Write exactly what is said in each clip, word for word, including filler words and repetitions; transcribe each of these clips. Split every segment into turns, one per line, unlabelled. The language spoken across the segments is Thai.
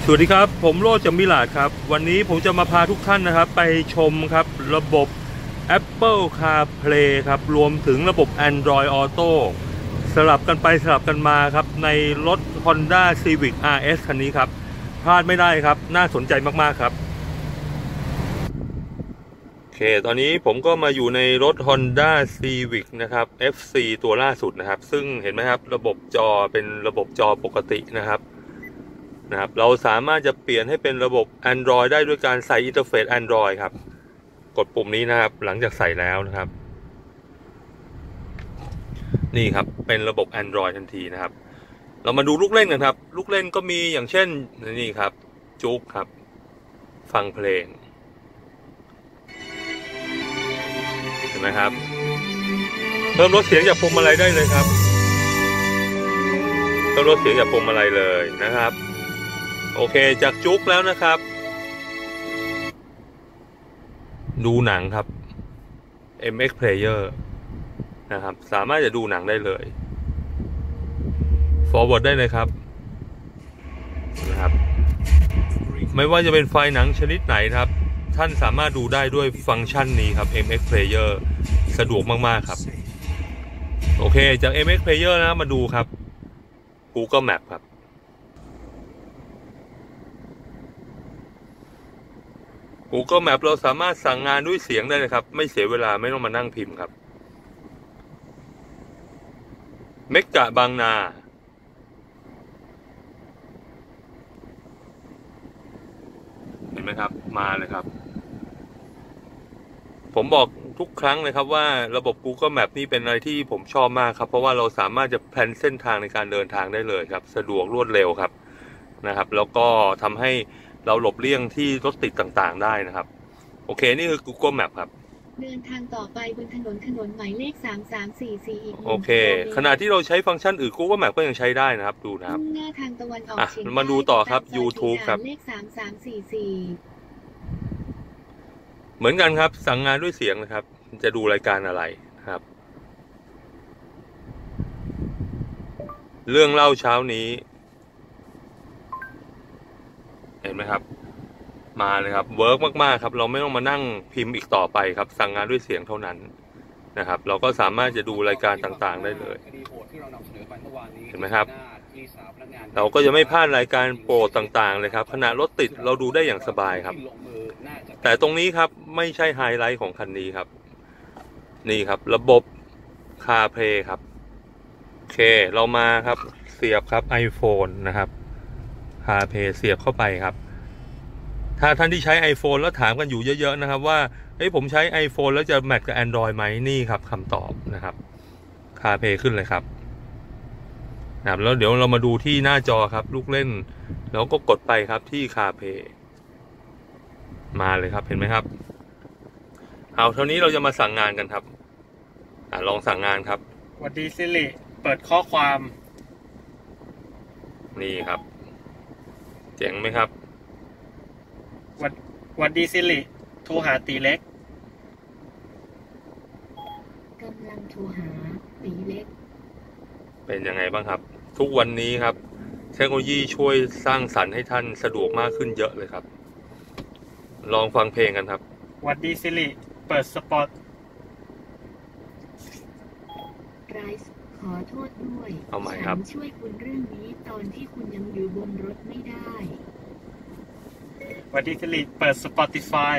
สวัสดีครับผมโรจน์ จำมิลาศครับวันนี้ผมจะมาพาทุกท่านนะครับไปชมครับระบบ Apple CarPlay ครับรวมถึงระบบ Android Auto สลับกันไปสลับกันมาครับในรถ Honda Civic อาร์ เอส คันนี้ครับพลาดไม่ได้ครับน่าสนใจมากๆครับโอเคตอนนี้ผมก็มาอยู่ในรถ Honda Civic นะครับ เอฟ ซี ตัวล่าสุดนะครับซึ่งเห็นไหมครับระบบจอเป็นระบบจอปกตินะครับนะครับเราสามารถจะเปลี่ยนให้เป็นระบบ Android ได้ด้วยการใส่อินเทอร์เฟซ Android ครับกดปุ่มนี้นะครับหลังจากใส่แล้วนะครับนี่ครับเป็นระบบ Android ทันทีนะครับเรามาดูลูกเล่นกันครับลูกเล่นก็มีอย่างเช่นนี่ครับจุ๊กครับฟังเพลงเห็นไหมครับเพิ่มลดเสียงจากพวงมาลัยได้เลยครับเพิ่มลดเสียงจากพวงมาลัยเลยนะครับโอเคจากจุ๊กแล้วนะครับดูหนังครับ เอ็ม เอ็กซ์ Player นะครับสามารถจะดูหนังได้เลย forward ได้เลยครับนะครับไม่ว่าจะเป็นไฟล์หนังชนิดไหนนะครับท่านสามารถดูได้ด้วยฟังก์ชันนี้ครับ เอ็ม เอ็กซ์ Player สะดวกมากๆครับโอเคจาก เอ็ม เอ็กซ์ Player นะมาดูครับ Google Map ครับGoogle Map เราสามารถสั่งงานด้วยเสียงได้เลยครับไม่เสียเวลาไม่ต้องมานั่งพิมพ์ครับเมกะบางนาเห็นไหมครับมาเลยครับผมบอกทุกครั้งเลยครับว่าระบบ Google Map นี่เป็นอะไรที่ผมชอบมากครับเพราะว่าเราสามารถจะแพลนเส้นทางในการเดินทางได้เลยครับสะดวกรวดเร็วครับนะครับแล้วก็ทำให้เราหลบเลี่ยงที่รถติดต่างๆได้นะครับโอเคนี่คือ Google Map ครับ
เดินทางต่อไปบนถนนถนนหมายเลขสามสามสี่สี่อีก
โอเคขณะที่เราใช้ฟังก์ชันอื่น Google Map ก็ยังใช้ได้นะครับดูนะครับ
มุ่งหน้าทางตะวันออกเฉียงใต้
มาดูต่อครับ YouTube ครับ
เลขสามสามสี่สี่
เหมือนกันครับสั่งงานด้วยเสียงนะครับจะดูรายการอะไรครับเรื่องเล่าเช้านี้เห็นไหมครับมาเลยครับเวิร์กมากๆครับเราไม่ต้องมานั่งพิมพ์อีกต่อไปครับสั่งงานด้วยเสียงเท่านั้นนะครับเราก็สามารถจะดูรายการต่างๆได้เลยเห็นไหมครับเราก็จะไม่พลาดรายการโปรดต่างๆเลยครับขณะรถติดเราดูได้อย่างสบายครับแต่ตรงนี้ครับไม่ใช่ไฮไลท์ของคันนี้ครับนี่ครับระบบ CarPlay ครับโอเคเรามาครับเสียบครับ iPhone นะครับ CarPlay เสียบเข้าไปครับถ้าท่านที่ใช้ iPhone แล้วถามกันอยู่เยอะๆนะครับว่าเฮ้ยผมใช้ iPhone แล้วจะแมทกับ Android ไหมนี่ครับคำตอบนะครับ CarPlay ขึ้นเลยครับนะครับแล้วเดี๋ยวเรามาดูที่หน้าจอครับลูกเล่นแล้วก็กดไปครับที่ CarPlay มาเลยครับเห็นไหมครับเอาเท่านี้เราจะมาสั่งงานกันครับอ่าลองสั่งงานครับ
สวัสดีซิริเปิดข้อความ
นี่ครับเจ๋งไหมครับ
วัดวัดดีซิริโทรหาตีเล็ก
กำลังโทรหาตีเล็ก
เป็นยังไงบ้างครับทุกวันนี้ครับเทคโนโลยีช่วยสร้างสรรค์ให้ท่านสะดวกมากขึ้นเยอะเลยครับลองฟังเพลงกันครับ
วัดดีซิริเปิดสปอต
ไรส์ขอโทษด้วย
เอาใหม่ครับ
ช่วยคุณเรื่องนี้ตอนที่คุณยังอยู่บนรถไม่ได้
วัดดีซิริเปิด Spotify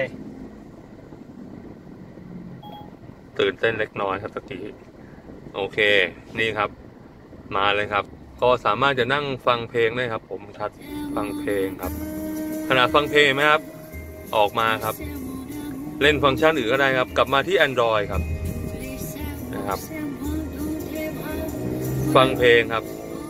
ตื่นเต้นเล็กน้อยครับตะกี้โอเคนี่ครับมาเลยครับก็สามารถจะนั่งฟังเพลงได้ครับผมชัดฟังเพลงครับขณะฟังเพลงไหมครับออกมาครับเล่นฟังก์ชันอื่นก็ได้ครับกลับมาที่ Android ครับนะครับฟังเพลงครับ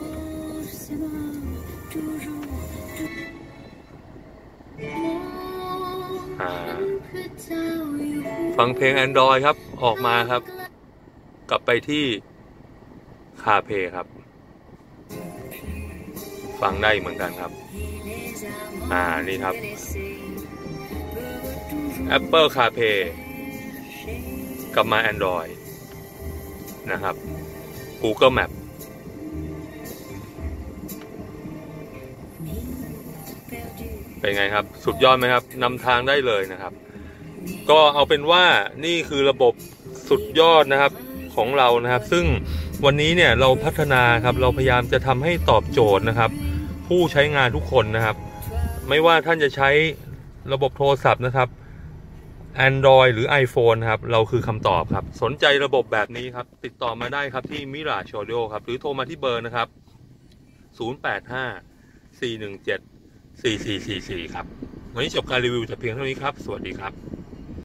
ฟังเพลง Android ครับออกมาครับกลับไปที่ CarPlay ครับฟังได้เหมือนกันครับอ่านี่ครับ Apple CarPlay กลับมา Android นะครับ Google Map เป็นไงครับสุดยอดไหมครับนำทางได้เลยนะครับก็เอาเป็นว่านี่คือระบบสุดยอดนะครับของเรานะครับซึ่งวันนี้เนี่ยเราพัฒนาครับเราพยายามจะทำให้ตอบโจทย์นะครับผู้ใช้งานทุกคนนะครับไม่ว่าท่านจะใช้ระบบโทรศัพท์นะครับ Android หรือ iPhone ครับเราคือคำตอบครับสนใจระบบแบบนี้ครับติดต่อมาได้ครับที่ Mirage Audio ครับหรือโทรมาที่เบอร์นะครับศูนย์ แปด ห้า สี่ หนึ่ง เจ็ด สี่ สี่ สี่ สี่ครับวันนี้จบการรีวิวแต่เพียงเท่านี้ครับสวัสดีครับ